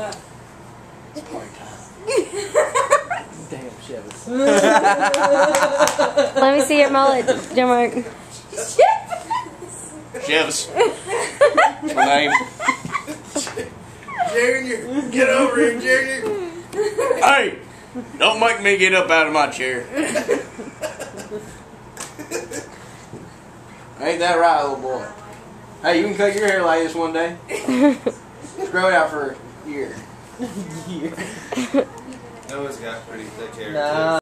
It's party time. Damn, Chevis. Let me see your mullet, Mark. Chevis. That's my name. Junior, get over here, Junior. Hey, don't make me get up out of my chair. Ain't that right, little boy? Hey, you can cut your hair like this one day. Just grow it out for a year. Noah's got pretty thick hair, Nah. too.